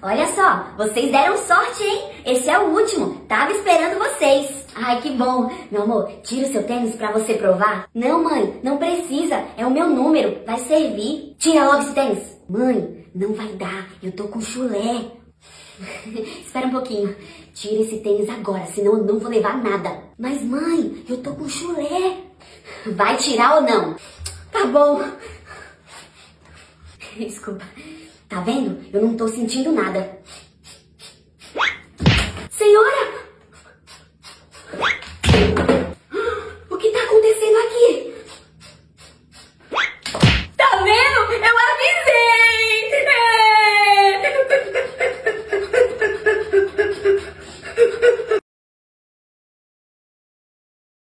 Olha só, vocês deram sorte, hein? Esse é o último. Tava esperando vocês. Ai, que bom. Meu amor, tira o seu tênis pra você provar. Não, mãe, não precisa. É o meu número. Vai servir. Tira logo esse tênis. Mãe, não vai dar. Eu tô com chulé. Espera um pouquinho. Tira esse tênis agora, senão eu não vou levar nada. Mas, mãe, eu tô com chulé. Vai tirar ou não? Tá bom. Desculpa. Tá vendo? Eu não tô sentindo nada.